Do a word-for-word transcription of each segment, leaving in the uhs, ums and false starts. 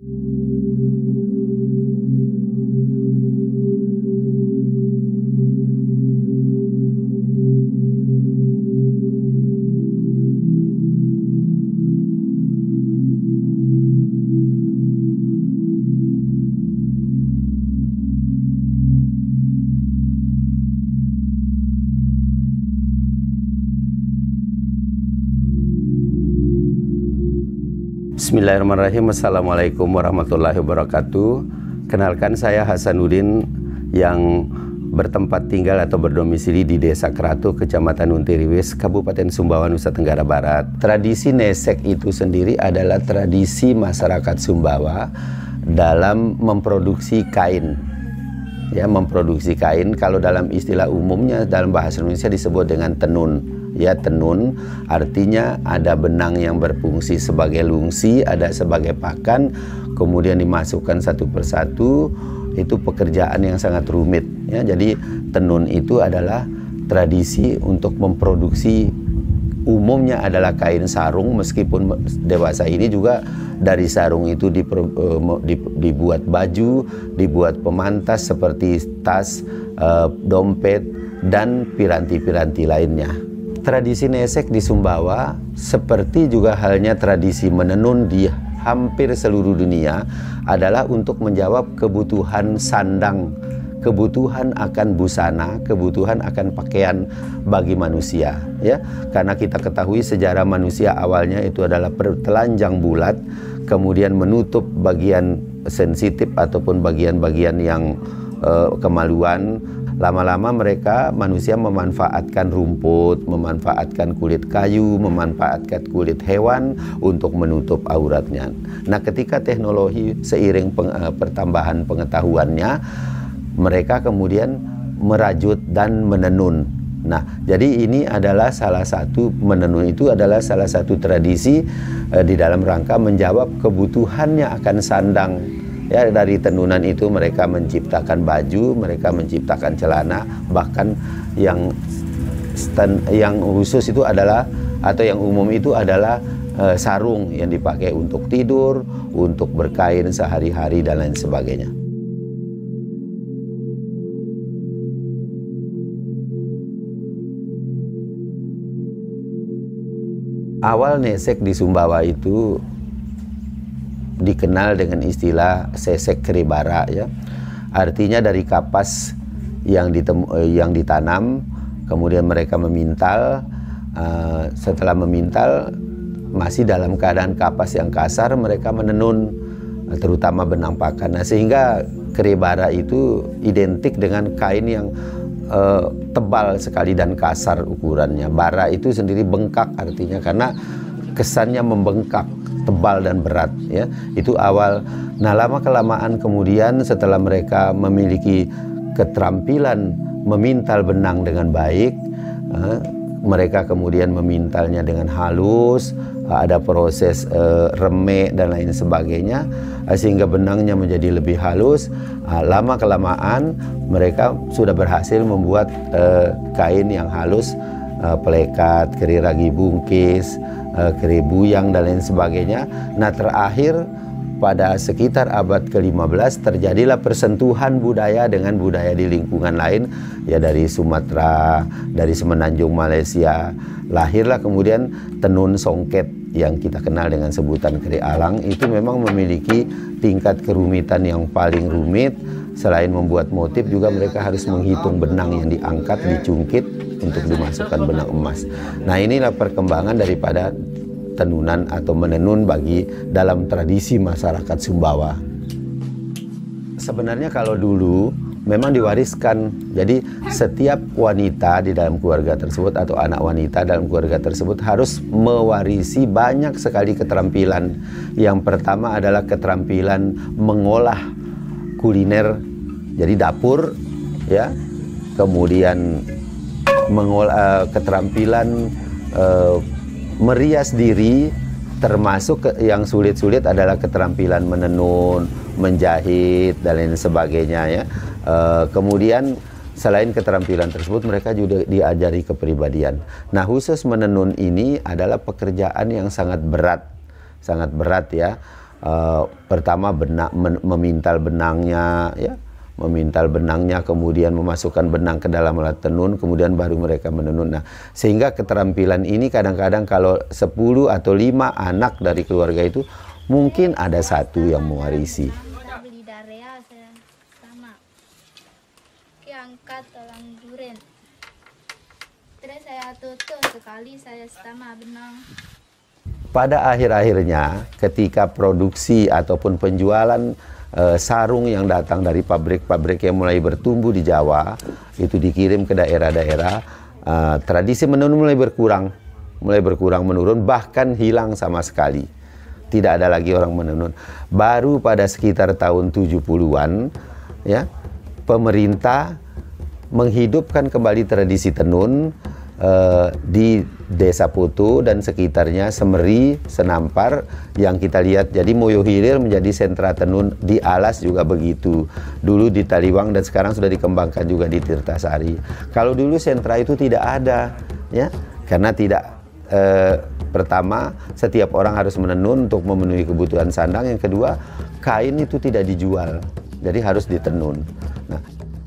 Bismillahirrahmanirrahim. Assalamualaikum warahmatullahi wabarakatuh. Kenalkan, saya Hasanuddin yang bertempat tinggal atau berdomisili di Desa Keratu, Kecamatan Untiriwis, Kabupaten Sumbawa, Nusa Tenggara Barat. Tradisi nesek itu sendiri adalah tradisi masyarakat Sumbawa dalam memproduksi kain. Ya, memproduksi kain. Kalau dalam istilah umumnya dalam bahasa Indonesia disebut dengan tenun. Ya, tenun artinya ada benang yang berfungsi sebagai lungsi, ada sebagai pakan, kemudian dimasukkan satu persatu. Itu pekerjaan yang sangat rumit. Ya, jadi tenun itu adalah tradisi untuk memproduksi, umumnya adalah kain sarung, meskipun dewasa ini juga dari sarung itu dibuat baju, dibuat pemantas seperti tas, dompet, dan piranti-piranti lainnya. Tradisi nesek di Sumbawa seperti juga halnya tradisi menenun di hampir seluruh dunia adalah untuk menjawab kebutuhan sandang, kebutuhan akan busana, kebutuhan akan pakaian bagi manusia. Ya, karena kita ketahui sejarah manusia awalnya itu adalah telanjang bulat, kemudian menutup bagian sensitif ataupun bagian-bagian yang uh, kemaluan. Lama-lama mereka, manusia memanfaatkan rumput, memanfaatkan kulit kayu, memanfaatkan kulit hewan untuk menutup auratnya. Nah, ketika teknologi seiring peng, uh, pertambahan pengetahuannya, mereka kemudian merajut dan menenun. Nah, jadi ini adalah salah satu, menenun itu adalah salah satu tradisi uh, di dalam rangka menjawab kebutuhannya akan sandang. Ya, dari tenunan itu mereka menciptakan baju, mereka menciptakan celana, bahkan yang stand, yang khusus itu adalah, atau yang umum itu adalah uh, sarung yang dipakai untuk tidur, untuk berkain sehari-hari dan lain sebagainya. Awal nesek di Sumbawa itu dikenal dengan istilah sesek keribara, ya. Artinya dari kapas yang, ditemu, yang ditanam, kemudian mereka memintal. Uh, setelah memintal, masih dalam keadaan kapas yang kasar, mereka menenun, terutama benang pakan. Nah, sehingga keribara itu identik dengan kain yang uh, tebal sekali dan kasar ukurannya. Bara itu sendiri bengkak artinya, karena kesannya membengkak, tebal dan berat, ya. Itu awal. Nah, lama kelamaan kemudian setelah mereka memiliki keterampilan memintal benang dengan baik, eh, mereka kemudian memintalnya dengan halus, ada proses eh, remek dan lain sebagainya, eh, sehingga benangnya menjadi lebih halus. Eh, lama kelamaan mereka sudah berhasil membuat eh, kain yang halus, eh, pelekat, keriragi bungkis, keribuyang dan lain sebagainya. Nah, terakhir pada sekitar abad ke lima belas terjadilah persentuhan budaya dengan budaya di lingkungan lain, ya, dari Sumatera, dari semenanjung Malaysia. Lahirlah kemudian tenun songket yang kita kenal dengan sebutan keri alang. Itu memang memiliki tingkat kerumitan yang paling rumit. Selain membuat motif, juga mereka harus menghitung benang yang diangkat, dicungkit untuk dimasukkan benang emas. Nah, inilah perkembangan daripada tenunan atau menenun bagi dalam tradisi masyarakat Sumbawa. Sebenarnya kalau dulu memang diwariskan, jadi setiap wanita di dalam keluarga tersebut atau anak wanita dalam keluarga tersebut harus mewarisi banyak sekali keterampilan. Yang pertama adalah keterampilan mengolah kuliner, jadi dapur, ya. Kemudian mengolah keterampilan uh, merias diri, termasuk ke, yang sulit-sulit adalah keterampilan menenun, menjahit dan lain sebagainya, ya. Uh, kemudian selain keterampilan tersebut, mereka juga diajari kepribadian. Nah, khusus menenun ini adalah pekerjaan yang sangat berat, sangat berat, ya. uh, pertama benang, men, memintal benangnya, ya, memintal benangnya, kemudian memasukkan benang ke dalam alat tenun, kemudian baru mereka menenun. Nah, sehingga keterampilan ini kadang-kadang kalau sepuluh atau lima anak dari keluarga itu mungkin ada satu yang mewarisi. Beli darea saya sama, angkat dalam duren. Terus saya tutup sekali saya sama benang. Pada akhir-akhirnya ketika produksi ataupun penjualan e, sarung yang datang dari pabrik-pabrik yang mulai bertumbuh di Jawa itu dikirim ke daerah-daerah, e, tradisi menenun mulai berkurang, mulai berkurang menurun, bahkan hilang sama sekali. Tidak ada lagi orang menenun. Baru pada sekitar tahun tujuh puluhan ya, pemerintah menghidupkan kembali tradisi tenun uh, di Desa Poto dan sekitarnya, Semeri, Senampar yang kita lihat. Jadi Moyo Hilir menjadi sentra tenun, di Alas juga begitu. Dulu di Taliwang dan sekarang sudah dikembangkan juga di Tirtasari. Kalau dulu sentra itu tidak ada, ya, karena tidak. Uh, pertama, setiap orang harus menenun untuk memenuhi kebutuhan sandang. Yang kedua, kain itu tidak dijual, jadi harus ditenun. Nah,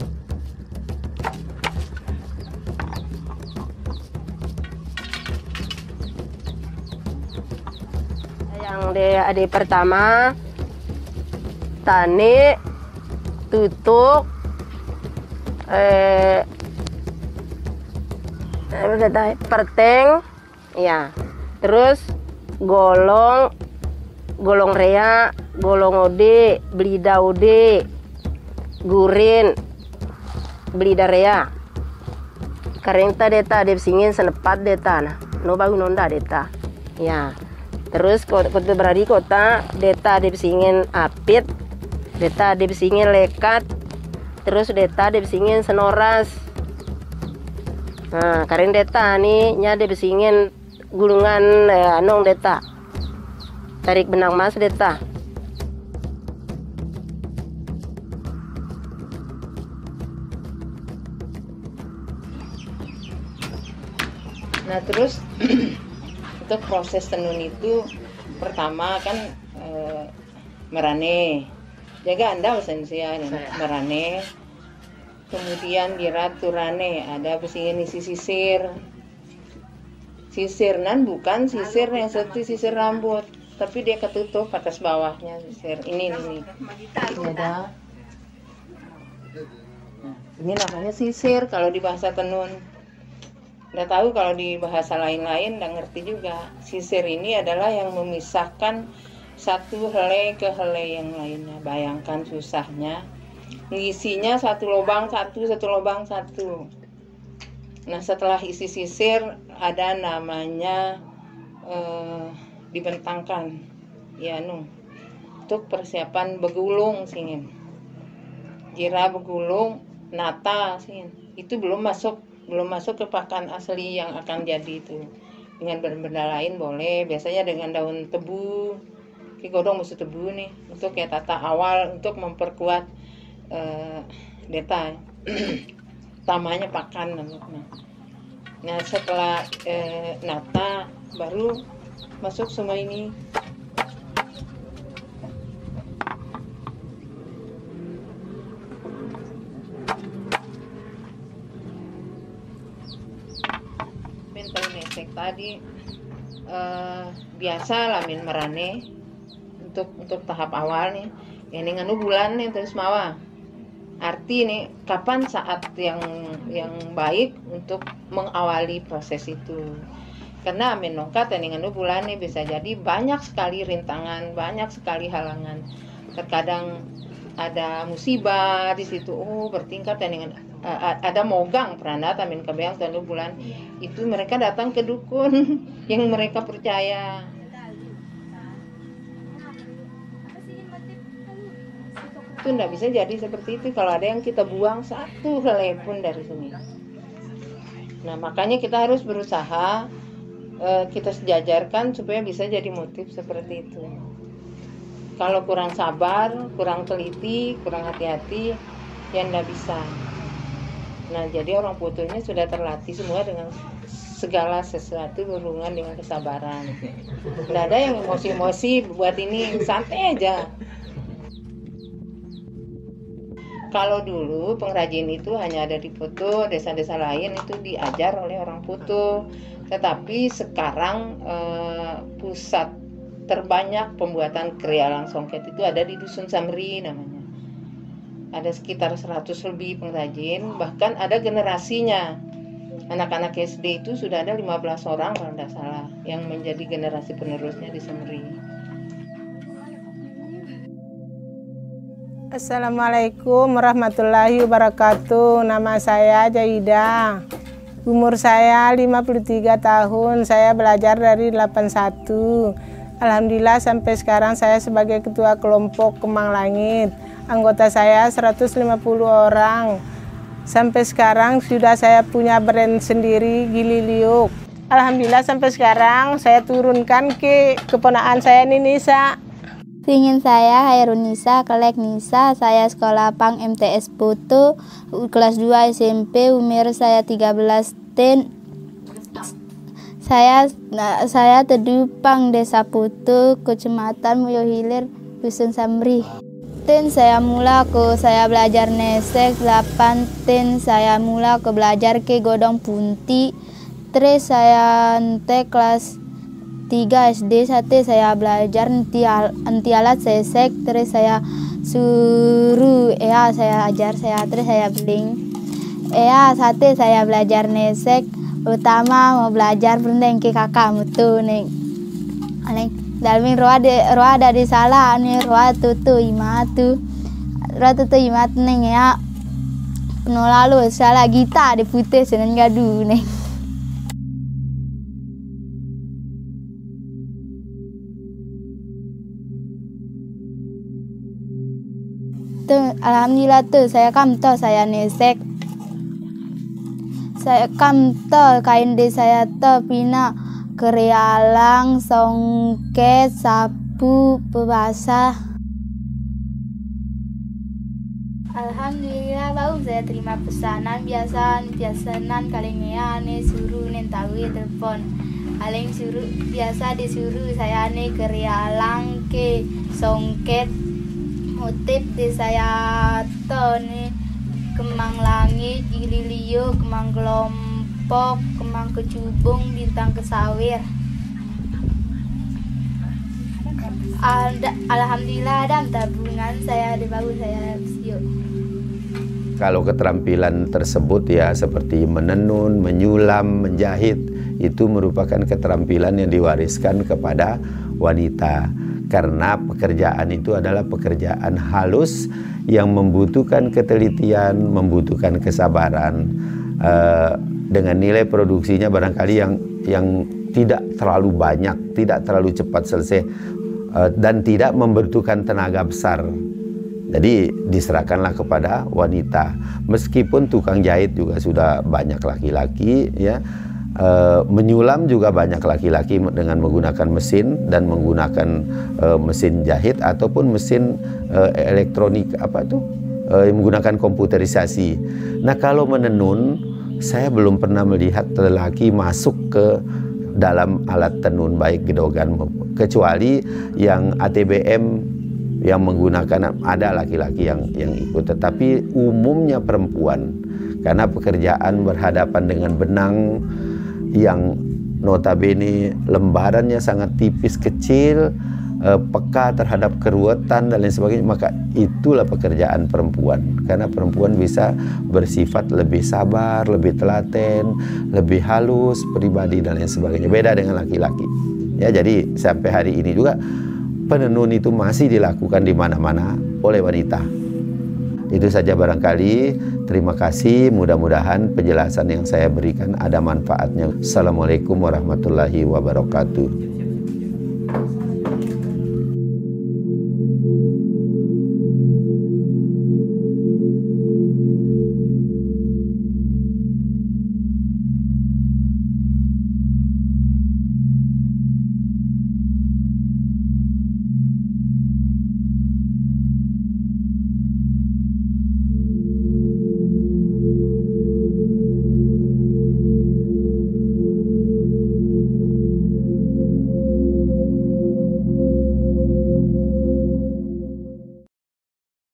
yang di adik pertama tani tutuk eh perteng ya, terus golong golong rea, golong ode, belida ode, gurin, belida rea. Karenta deta de singin senepat deta nah, no bagu nonda deta. Ya. Terus kota beradi kota deta de singin apit, deta de singin lekat, terus deta de singin senoras. Nah, karen deta nih nya de singin gulungan eh, anong deta. Tarik benang mas deta. Nah, terus untuk proses tenun itu pertama kan e, merane, jaga anda sensia merane, kemudian diraturane, ada pesingin isi sisir, sisir nan bukan sisir yang seperti sisir rambut, tapi dia ketutup atas bawahnya sisir ini ini, ini ada, nah, ini namanya sisir kalau di bahasa tenun. Nggak tahu kalau di bahasa lain-lain, nggak ngerti juga. Sisir ini adalah yang memisahkan satu helai ke helai yang lainnya. Bayangkan susahnya. Ngisinya satu lubang satu, satu lubang satu. Nah, setelah isi sisir, ada namanya eh, dibentangkan. Ya, nu. Untuk persiapan begulung, singin. Jira begulung, nata, singin. Itu belum masuk belum masuk ke pakan asli yang akan jadi itu. Dengan benda lain boleh, biasanya dengan daun tebu. Ki godong musuh tebu nih untuk ya tata awal untuk memperkuat uh, deta. Tamanya pakan namanya. Nah, setelah uh, nata baru masuk semua ini. Tadi eh, biasa lamin merane untuk untuk tahap awal nih, ini nganu bulan nih terus mawa. Arti nih kapan saat yang yang baik untuk mengawali proses itu. Karena amin nongkat ini nganu bulan nih bisa jadi banyak sekali rintangan, banyak sekali halangan. Terkadang ada musibah di situ, oh bertingkat dengan uh, ada mogang pernah tamin kebayang tanu bulan itu mereka datang ke dukun yang mereka percaya. Itu nggak bisa jadi seperti itu kalau ada yang kita buang satu helai pun dari sini. Nah, makanya kita harus berusaha uh, kita sejajarkan supaya bisa jadi motif seperti itu. Kalau kurang sabar, kurang teliti, kurang hati-hati, ya nggak bisa. Nah, jadi orang Potonya sudah terlatih semua dengan segala sesuatu berhubungan dengan kesabaran. Nggak ada yang emosi-emosi buat ini, santai aja. Kalau dulu pengrajin itu hanya ada di Putu, desa-desa lain itu diajar oleh orang Putu. Tetapi sekarang eh, pusat terbanyak pembuatan krialang songket itu ada di Dusun Samri namanya. Ada sekitar seratus lebih pengrajin, bahkan ada generasinya. Anak-anak S D itu sudah ada lima belas orang kalau tidak salah yang menjadi generasi penerusnya di Samri. Assalamualaikum warahmatullahi wabarakatuh. Nama saya Jaida. Umur saya lima puluh tiga tahun. Saya belajar dari delapan puluh satu. Alhamdulillah sampai sekarang saya sebagai ketua kelompok Kemang Langit. Anggota saya seratus lima puluh orang. Sampai sekarang sudah saya punya brand sendiri, Gili Liuk. Alhamdulillah sampai sekarang saya turunkan ke keponakan saya Ninisa. Ingin saya Hairun Nisa, Kelek Nisa, saya sekolah Pang M T S Putu, kelas dua S M P, umur saya tiga belas tahun. Saya saya terdupang Desa Putu, Kecamatan Moyohilir, Dusun Samri. Ten saya mula ke saya belajar nesek, delapan ten saya mula ke belajar ke Godong Punti. Terus saya ente kelas tiga S D sate saya belajar anti, anti alat sesek, terus saya suruh ya saya ajar saya terus saya beling ya sate saya belajar nesek, utama mau belajar berendeng ke kakak mutu neng neng dalmin roa de roa ada di salah nih roa tutu imatu roa tutu imatu neng ya penuh lalu salah kita di putih seneng gadu neng. Alhamdulillah tuh saya kamto saya nesek saya kamto kain de saya tuh pina krialang songket sapu pebasah. Alhamdulillah bau saya terima pesanan biasa biasanan kalengnya ane suruh nen tahu telepon kaleng suruh biasa disuruh saya ane krialang ke songket motif di saya tuh nih kemang langit, Gili Liuk, kemang kelompok, kemang kecubung, bintang kesawir. Alhamdulillah ada tabungan saya di bawah saya siuk. Kalau keterampilan tersebut ya seperti menenun, menyulam, menjahit itu merupakan keterampilan yang diwariskan kepada wanita. Karena pekerjaan itu adalah pekerjaan halus yang membutuhkan ketelitian, membutuhkan kesabaran, uh, dengan nilai produksinya barangkali yang yang tidak terlalu banyak, tidak terlalu cepat selesai, uh, dan tidak membutuhkan tenaga besar. Jadi diserahkanlah kepada wanita. Meskipun tukang jahit juga sudah banyak laki-laki, ya. Uh, menyulam juga banyak laki-laki dengan menggunakan mesin dan menggunakan uh, mesin jahit ataupun mesin uh, elektronik apa tuh uh, menggunakan komputerisasi. Nah kalau menenun saya belum pernah melihat lelaki masuk ke dalam alat tenun baik gedogan kecuali yang A T B M yang menggunakan, ada laki-laki yang yang ikut, tetapi umumnya perempuan karena pekerjaan berhadapan dengan benang yang notabene lembarannya sangat tipis kecil, eh, peka terhadap keruwetan dan lain sebagainya, maka itulah pekerjaan perempuan. Karena perempuan bisa bersifat lebih sabar, lebih telaten, lebih halus, pribadi dan lain sebagainya. Beda dengan laki-laki. Ya, jadi sampai hari ini juga penenun itu masih dilakukan di mana-mana oleh wanita. Itu saja barangkali. Terima kasih. Mudah-mudahan penjelasan yang saya berikan ada manfaatnya. Assalamualaikum warahmatullahi wabarakatuh.